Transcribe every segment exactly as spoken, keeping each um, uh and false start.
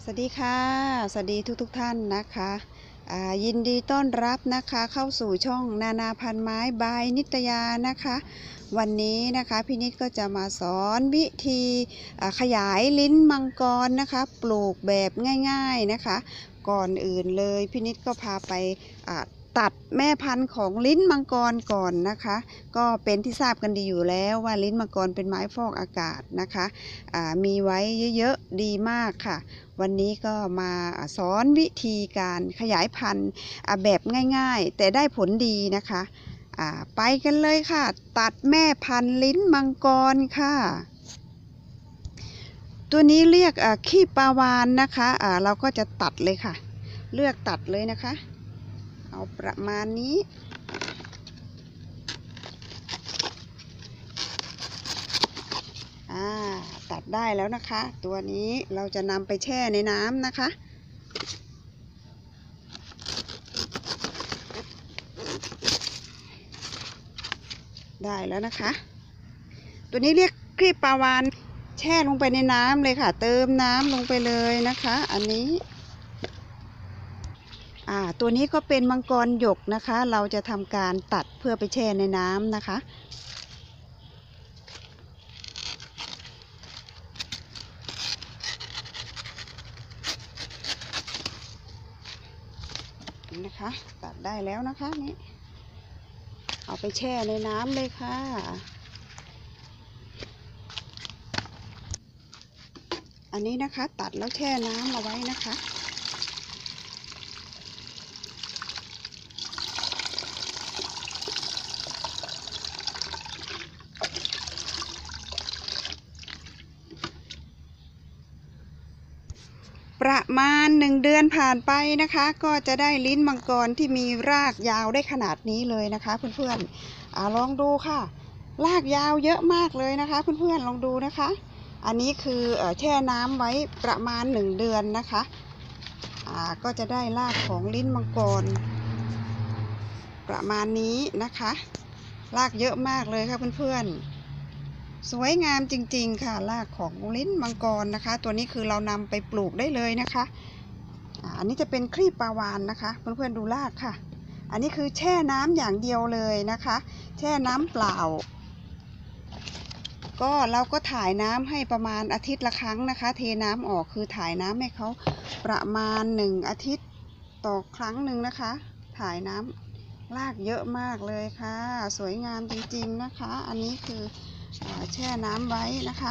สวัสดีค่ะสวัสดีทุกทุกท่านนะคะยินดีต้อนรับนะคะเข้าสู่ช่องนานาพันไม้บายนิตยานะคะวันนี้นะคะพี่นิดก็จะมาสอนวิธีขยายลิ้นมังกรนะคะปลูกแบบง่ายๆนะคะก่อนอื่นเลยพี่นิดก็พาไปตัดแม่พันธุ์ของลิ้นมังกรก่อนนะคะก็เป็นที่ทราบกันดีอยู่แล้วว่าลิ้นมังกรเป็นไม้ฟอกอากาศนะคะมีไว้เยอะๆดีมากค่ะวันนี้ก็มาสอนวิธีการขยายพันธุ์แบบง่ายๆแต่ได้ผลดีนะคะไปกันเลยค่ะตัดแม่พันธุ์ลิ้นมังกรค่ะตัวนี้เรียกขี้ปลาวานนะคะเราก็จะตัดเลยค่ะเลือกตัดเลยนะคะเอาประมาณนี้ตัดได้แล้วนะคะตัวนี้เราจะนำไปแช่ในน้ำนะคะได้แล้วนะคะตัวนี้เรียกครีบปลาวานแช่ลงไปในน้ำเลยค่ะเติมน้ำลงไปเลยนะคะอันนี้อ่าตัวนี้ก็เป็นมังกรหยกนะคะเราจะทำการตัดเพื่อไปแช่ในน้ำนะคะนะคะตัดได้แล้วนะคะนี่เอาไปแช่ในน้ำเลยค่ะอันนี้นะคะตัดแล้วแช่น้ำเอาไว้นะคะประมาณหนึ่งเดือนผ่านไปนะคะก็จะได้ลิ้นมังกรที่มีรากยาวได้ขนาดนี้เลยนะคะเพื่อนๆอ่าลองดูค่ะรากยาวเยอะมากเลยนะคะเพื่อนๆลองดูนะคะอันนี้คือแช่น้ำไว้ประมาณหนึ่งเดือนนะคะอ่าก็จะได้รากของลิ้นมังกรประมาณนี้นะคะรากเยอะมากเลยค่ะเพื่อนๆสวยงามจริงๆค่ะรากของลิ้นมังกรนะคะตัวนี้คือเรานำไปปลูกได้เลยนะคะอันนี้จะเป็นครีบปลาวานนะคะเพื่อนๆดูรากค่ะอันนี้คือแช่น้ำอย่างเดียวเลยนะคะแช่น้ำเปล่าก็เราก็ถ่ายน้ำให้ประมาณอาทิตย์ละครั้งนะคะเทน้ำออกคือถ่ายน้ำให้เขาประมาณหนึ่งอาทิตย์ต่อครั้งหนึ่งนะคะถ่ายน้ำรากเยอะมากเลยค่ะสวยงามจริงๆนะคะอันนี้คือแช่น้ำไว้นะคะ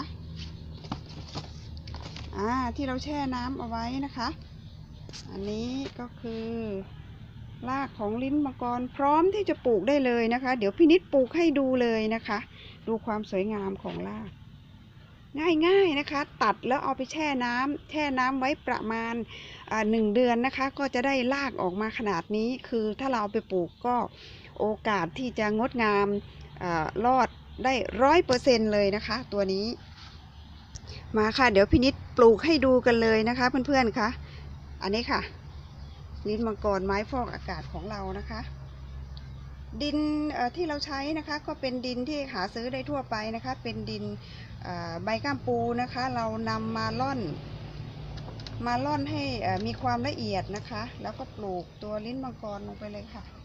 อ่าที่เราแช่น้ำเอาไว้นะคะอันนี้ก็คือรากของลิ้นมังกรพร้อมที่จะปลูกได้เลยนะคะเดี๋ยวพี่นิดปลูกให้ดูเลยนะคะดูความสวยงามของรากง่ายๆนะคะตัดแล้วเอาไปแช่น้ำแช่น้ำไว้ประมาณหนึ่งเดือนนะคะก็จะได้รากออกมาขนาดนี้คือถ้าเราเอาไปปลูกก็โอกาสที่จะงดงามรอดได้ร้อยเปอร์เซ็นต์เลยนะคะตัวนี้มาค่ะเดี๋ยวพี่นิดปลูกให้ดูกันเลยนะคะเพื่อนๆคะอันนี้ค่ะลิ้นมังกรไม้ฟอกอากาศของเรานะคะดินที่เราใช้นะคะก็เป็นดินที่หาซื้อได้ทั่วไปนะคะเป็นดินใบก้ามปูนะคะเรานำมาล่อนมาล่อนให้มีความละเอียดนะคะแล้วก็ปลูกตัวลิ้นมังกรลงไปเลยค่ะ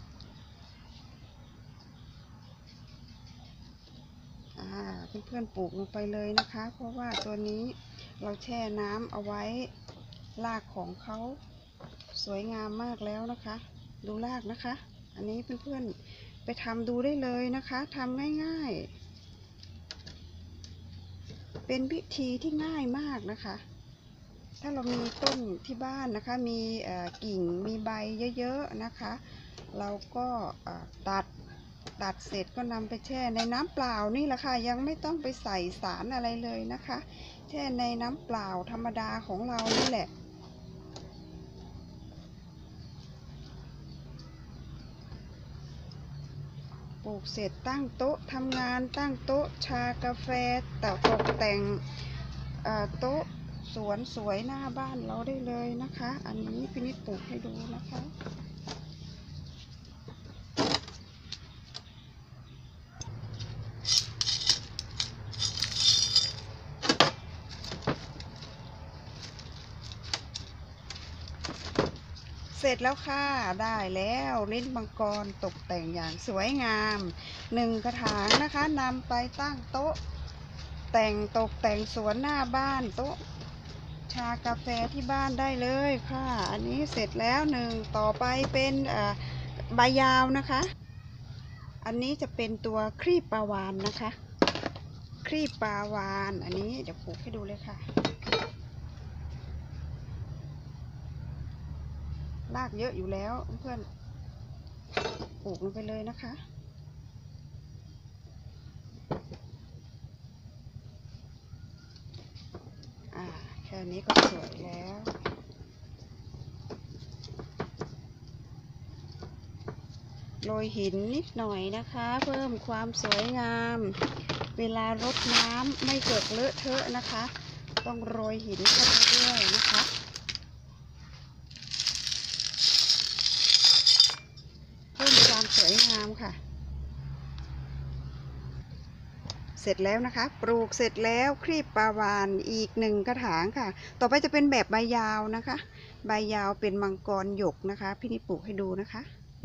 เพื่อนๆปลูกลงไปเลยนะคะเพราะว่าตัวนี้เราแช่น้ำเอาไว้รากของเขาสวยงามมากแล้วนะคะดูรากนะคะอันนี้เพื่อนๆไปทำดูได้เลยนะคะทำง่ายๆเป็นวิธีที่ง่ายมากนะคะถ้าเรามีต้นที่บ้านนะคะมีกิ่งมีใบเยอะๆนะคะเราก็ตัดตัดเสร็จก็นำไปแช่ในน้ำเปล่านี่แหละค่ะยังไม่ต้องไปใส่สารอะไรเลยนะคะแช่ในน้ำเปล่าธรรมดาของเรานี่แหละปลูกเสร็จตั้งโต๊ะทำงานตั้งโต๊ะชากาแฟแต่ตกแต่งโต๊ะสวนสวยหน้าบ้านเราได้เลยนะคะอันนี้พี่นิดปลูกให้ดูนะคะเสร็จแล้วค่ะได้แล้วลิ้นมังกรตกแต่งอย่างสวยงามหนึ่งกระถางนะคะนำไปตั้งโต๊ะแต่งตกแต่งสวนหน้าบ้านโต๊ะชากาแฟที่บ้านได้เลยค่ะอันนี้เสร็จแล้วหนึ่งต่อไปเป็นใบยาวนะคะอันนี้จะเป็นตัวครีบปลาวานนะคะครีบปลาวานอันนี้เดี๋ยวปลูกให้ดูเลยค่ะรากเยอะอยู่แล้วเพื่อนปลูกลงไปเลยนะคะอ่าแค่นี้ก็สวยแล้วโรยหินนิดหน่อยนะคะเพิ่มความสวยงามเวลารดน้ำไม่เกิดเลอะเทอะนะคะต้องโรยหินเข้าไปด้วยนะคะเพิ่มความสวยงามค่ะเสร็จแล้วนะคะปลูกเสร็จแล้วครีบปลาวานอีกหนึ่งกระถางค่ะต่อไปจะเป็นแบบใบยาวนะคะใบยาวเป็นมังกรหยกนะคะพี่นิดปลูกให้ดูนะคะ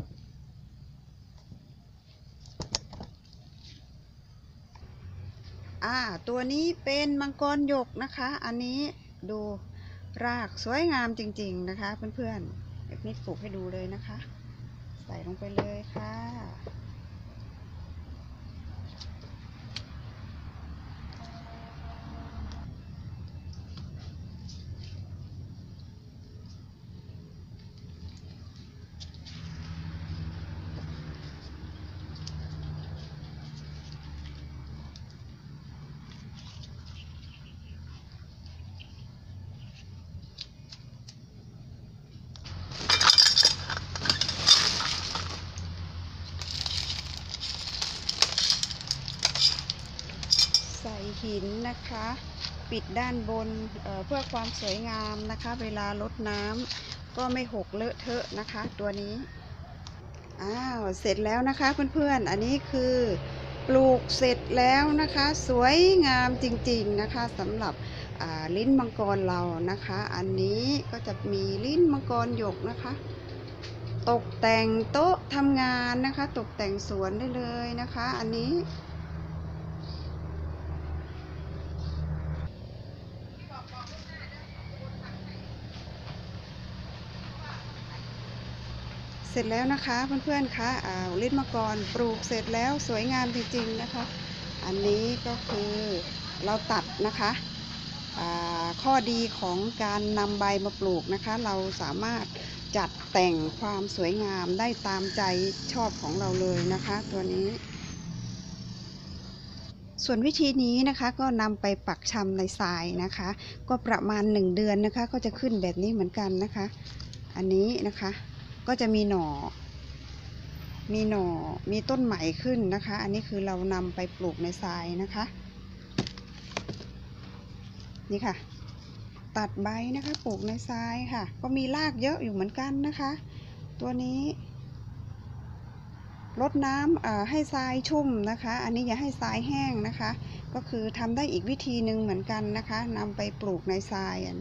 อ่าตัวนี้เป็นมังกรหยกนะคะอันนี้ดูรากสวยงามจริงๆนะคะเพื่อนๆแบบนี้ปลูกให้ดูเลยนะคะใส่ลงไปเลยค่ะใส่หินนะคะปิดด้านบน เอ่อ เพื่อความสวยงามนะคะเวลารดน้ำก็ไม่หกเลอะเทอะนะคะตัวนี้อ้าวเสร็จแล้วนะคะเพื่อนๆอันนี้คือปลูกเสร็จแล้วนะคะสวยงามจริงๆนะคะสำหรับลิ้นมังกรเรานะคะอันนี้ก็จะมีลิ้นมังกรหยกนะคะตกแต่งโต๊ะทำงานนะคะตกแต่งสวนได้เลยนะคะอันนี้เสร็จแล้วนะคะเพื่อนๆคะลิ้นมังกรปลูกเสร็จแล้วสวยงามจริงๆนะคะอันนี้ก็คือเราตัดนะคะข้อดีของการนำใบมาปลูกนะคะเราสามารถจัดแต่งความสวยงามได้ตามใจชอบของเราเลยนะคะตัวนี้ส่วนวิธีนี้นะคะก็นำไปปักชำในทรายนะคะก็ประมาณหนึ่งเดือนนะคะก็จะขึ้นแบบนี้เหมือนกันนะคะอันนี้นะคะก็จะมีหน่อมีหน่อมีต้นใหม่ขึ้นนะคะอันนี้คือเรานำไปปลูกในทรายนะคะนี่ค่ะตัดใบนะคะปลูกในทรายค่ะก็มีรากเยอะอยู่เหมือนกันนะคะตัวนี้รดน้ำให้ทรายชุ่มนะคะอันนี้อย่าให้ทรายแห้งนะคะก็คือทำได้อีกวิธีหนึ่งเหมือนกันนะคะนำไปปลูกในทรายอัน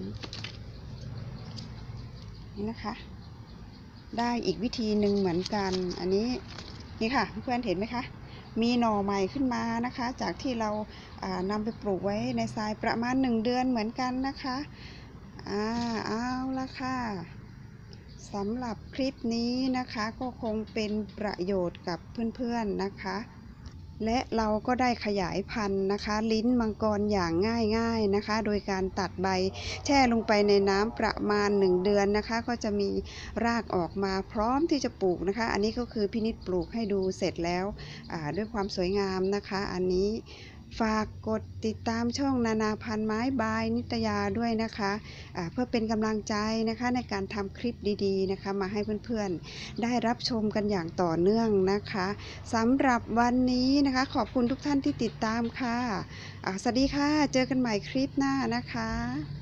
นี้นะคะได้อีกวิธีหนึ่งเหมือนกันอันนี้นี่ค่ะเพื่อนเห็นไหมคะมีหน่อใหม่ขึ้นมานะคะจากที่เรานำไปปลูกไว้ในทรายประมาณหนึ่งเดือนเหมือนกันนะคะอ่าเอาละค่ะสำหรับคลิปนี้นะคะก็คงเป็นประโยชน์กับเพื่อนๆนะคะและเราก็ได้ขยายพันธุ์นะคะลิ้นมังกรอย่างง่ายๆนะคะโดยการตัดใบแช่ลงไปในน้ำประมาณหนึ่งเดือนนะคะก็จะมีรากออกมาพร้อมที่จะปลูกนะคะอันนี้ก็คือพี่นิดปลูกให้ดูเสร็จแล้วด้วยความสวยงามนะคะอันนี้ฝากกดติดตามช่องนานาพันไม้บายนิตยาด้วยนะคะะเพื่อเป็นกำลังใจนะคะในการทำคลิปดีๆนะคะมาให้เพื่อนๆได้รับชมกันอย่างต่อเนื่องนะคะสำหรับวันนี้นะคะขอบคุณทุกท่านที่ติดตามค่ะสวัสดีค่ะเจอกันใหม่คลิปหน้านะคะ